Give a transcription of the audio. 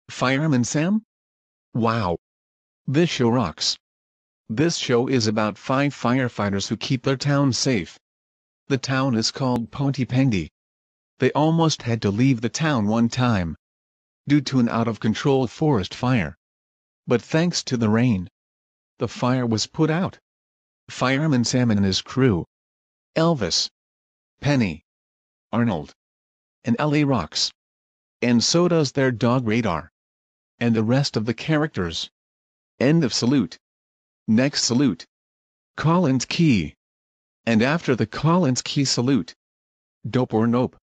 Fireman Sam? Wow! This show rocks. This show is about 5 firefighters who keep their town safe. The town is called Pontypandy. They almost had to leave the town one time due to an out-of-control forest fire. But thanks to the rain, the fire was put out. Fireman Sam and his crew, Elvis, Penny, Arnold, and Ellie rocks. And so does their dog Radar. And the rest of the characters. End of salute. Next salute. Collins Key. And after the Collins Key salute, dope or nope.